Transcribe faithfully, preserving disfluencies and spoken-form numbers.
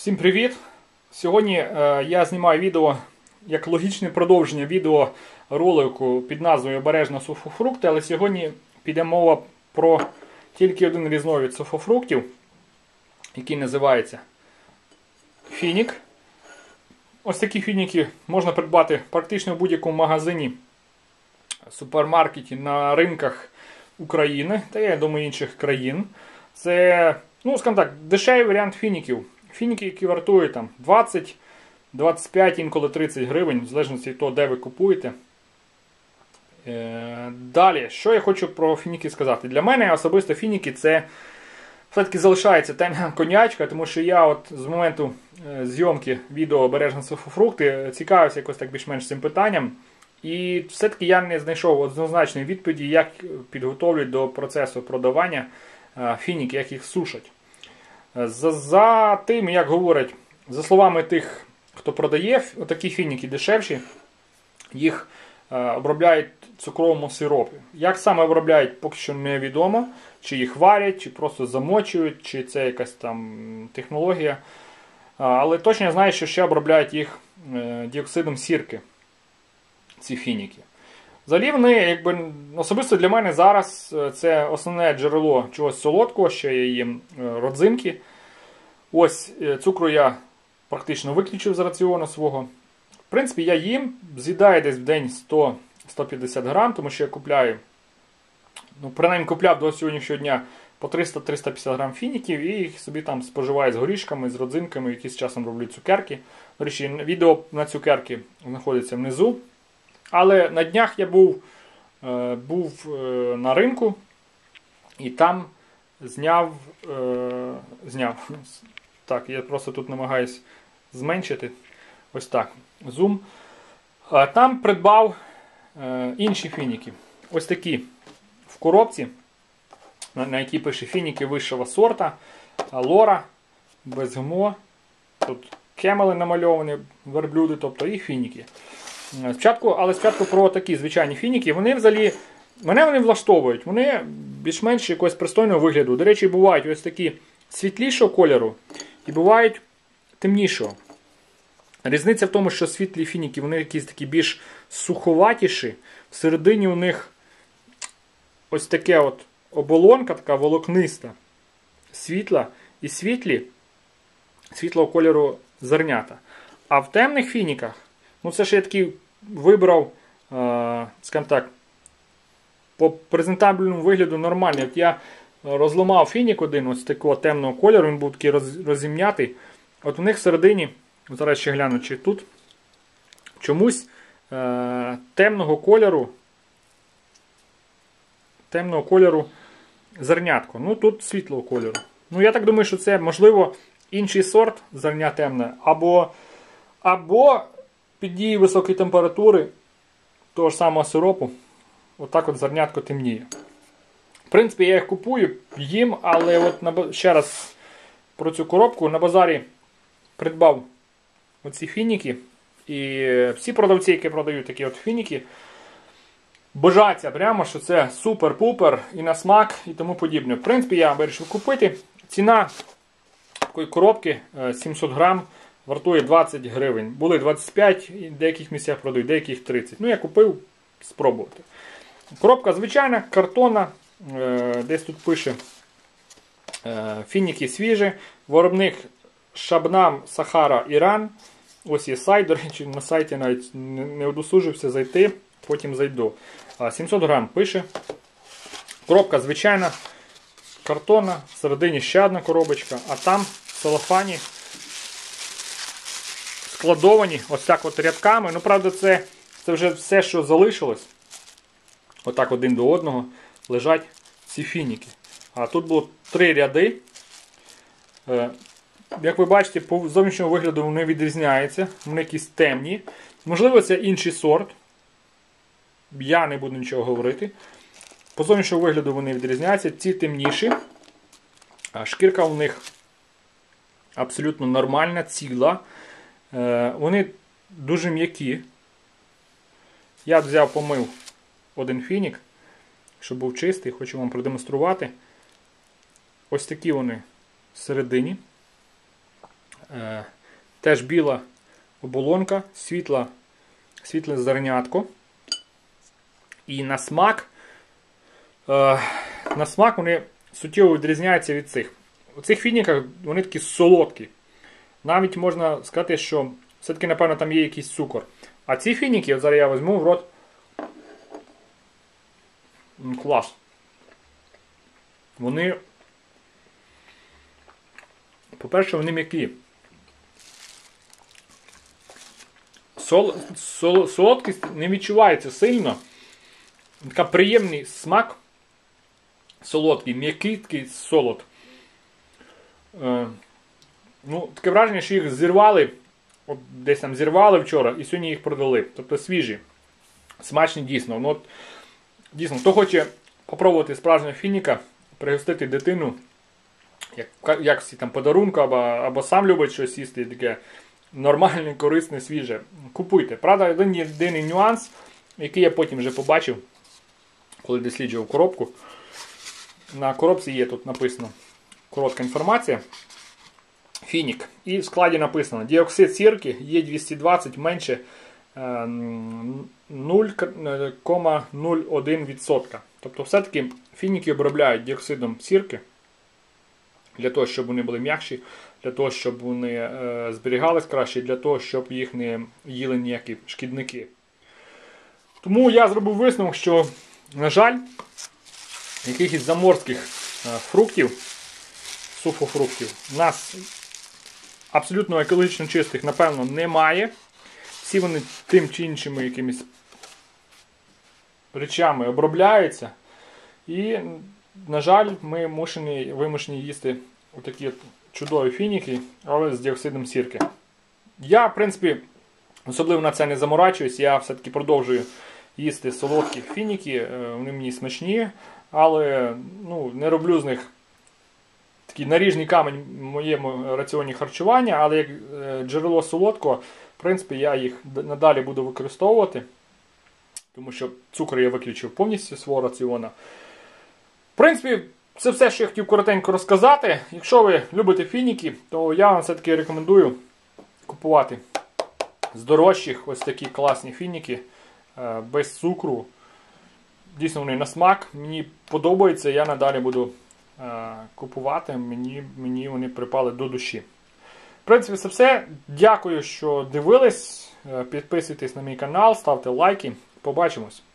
Всім привіт! Сьогодні е, я знімаю відео як логічне продовження відео ролику під назвою Обережно сухофрукти, але сьогодні піде мова про тільки один різновид сухофруктів, який називається фінік. Ось такі фініки можна придбати практично в будь-якому магазині, супермаркеті, на ринках України та, я думаю, інших країн. Це, ну, скажімо так, дешевий варіант фініків. Фініки, які вартують там двадцять, двадцять п'ять, інколи тридцять гривень, в залежності від того, де ви купуєте. Е, далі, що я хочу про фініки сказати. Для мене особисто фініки це все-таки залишається темна конячка, тому що я от з моменту е, зйомки відео «Обережно сухофрукти» цікавився якось так більш-менш цим питанням. І все-таки я не знайшов однозначної відповіді, як підготовлюють до процесу продавання е, фініки, як їх сушать. За, за тим, як говорять, за словами тих, хто продає, такі фініки дешевші, їх е, обробляють в цукровому сиропі. Як саме обробляють, поки що невідомо. Чи їх варять, чи просто замочують, чи це якась там технологія. А, але точно я знаю, що ще обробляють їх е, діоксидом сірки, ці фініки. Взагалі вони, якби, особисто для мене зараз це основне джерело чогось солодкого, що я їм родзинки. Ось цукру я практично виключив з раціону свого. В принципі, я їм, з'їдаю десь в день сто - сто п'ятдесят грам, тому що я купляю, ну, принаймні купляв до сьогоднішнього дня по триста - триста п'ятдесят грам фініків і їх собі там споживаю з горішками, з родзинками, які з часом роблю цукерки. До речі, відео на цукерки знаходиться внизу. Але на днях я був, е, був е, на ринку і там зняв, е, зняв, так, я просто тут намагаюсь зменшити, ось так, зум. А там придбав е, інші фініки, ось такі в коробці, на, на якій пише фініки вищого сорта, лора, без ГМО, тут кемели намальовані, верблюди, тобто і фініки. Спочатку, але спочатку про такі звичайні фініки, вони взагалі, мене вони влаштовують, вони більш-менш якогось пристойного вигляду. До речі, бувають ось такі світлішого кольору і бувають темнішого. Різниця в тому, що світлі фініки, вони якісь такі більш суховатіші, всередині у них ось таке от оболонка, така волокниста, світла і світлі, світлого кольору зернята. А в темних фініках, ну це ж я такий вибрав, е, скажімо так, по презентабельному вигляду нормальний. От я розламав фінік один, ось такого темного кольору, він був такий роз, розім'ятий. От у них всередині, зараз ще гляну, чи тут, чомусь е, темного кольору, темного кольору зернятко. Ну тут світлого кольору. Ну я так думаю, що це, можливо, інший сорт зерня темне, або, або під дією високої температури того ж самого сиропу, отак от зернятко темніє. В принципі, я їх купую, їм, але от на, ще раз про цю коробку. На базарі придбав оці фініки. І всі продавці, які продають такі от фініки, бажаться прямо, що це супер-пупер і на смак і тому подібне. В принципі, я вирішив купити. Ціна такої коробки сімсот грам. Вартує двадцять гривень. Були двадцять п'ять, в деяких місцях продають, в деяких тридцять. Ну, я купив спробувати. Коробка звичайна, картонна. Десь тут пише фініки свіжі. Виробник Шабнам Сахара, Іран. Ось є сайт, до речі, на сайті навіть не удосужився зайти, потім зайду. сімсот грам пише. Коробка звичайна, картонна. Всередині ще одна коробочка, а там в целофані складовані ось так от рядками. Ну, правда, це, це вже все, що залишилось. Отак один до одного лежать ці фініки. А тут було три ряди. Е, як ви бачите, по зовнішньому вигляду вони відрізняються. Вони якісь темні. Можливо, це інший сорт. Я не буду нічого говорити. По зовнішньому вигляду вони відрізняються. Ці темніші. А шкірка у них абсолютно нормальна, ціла. Вони дуже м'які. Я взяв, помив один фінік, щоб був чистий, хочу вам продемонструвати. Ось такі вони всередині. Е, теж біла оболонка, світла, світле зернятко. І на смак, е, на смак вони суттєво відрізняються від цих. У цих фініках вони такі солодкі. Навіть можна сказати, що все-таки, напевно, там є якийсь цукор. А ці фініки, от зараз я візьму в рот. Клас. Вони, по-перше, вони м'які. Сол, сол, солодкість не відчувається сильно. Така приємний смак. Солодкий, м'який такий солод. Е, ну, таке враження, що їх зірвали, от десь там зірвали вчора і сьогодні їх продали. Тобто свіжі. Смачні дійсно. Ну, от, дійсно, хто хоче попробувати справжнього фініка, пригостити дитину, як, як там подарунку, або, або сам любить щось їсти, таке нормальне, корисне, свіже. Купуйте. Правда, один єдиний нюанс, який я потім вже побачив, коли досліджував коробку. На коробці є тут написано коротка інформація. Фінік. І в складі написано: діоксид сірки є двісті двадцять менше нуль цілих нуль один відсотка. Тобто все-таки фініки обробляють діоксидом сірки для того, щоб вони були м'якші, для того, щоб вони е, зберігались краще, для того, щоб їх не їли ніякі шкідники. Тому я зробив висновок, що, на жаль, якихось заморських е, фруктів, суфофруктів, у нас абсолютно екологічно чистих, напевно, немає. Всі вони тим чи іншими якимись речами обробляються. І, на жаль, ми мушені, вимушені їсти отакі от чудові фініки, але з діоксидом сірки. Я, в принципі, особливо на це не заморачуюсь. Я все-таки продовжую їсти солодкі фініки. Вони мені смачні, але ну, не роблю з них такий наріжний камінь в моєму раціоні харчування, але як джерело солодкого, в принципі, я їх надалі буду використовувати, тому що цукор я виключив повністю з свого раціону. В принципі, це все, що я хотів коротенько розказати. Якщо ви любите фініки, то я вам все-таки рекомендую купувати з дорожчих ось такі класні фініки, без цукру. Дійсно, вони на смак. Мені подобається, я надалі буду купувати. Мені, мені вони припали до душі. В принципі, це все. Дякую, що дивились. Підписуйтесь на мій канал, ставте лайки. Побачимось.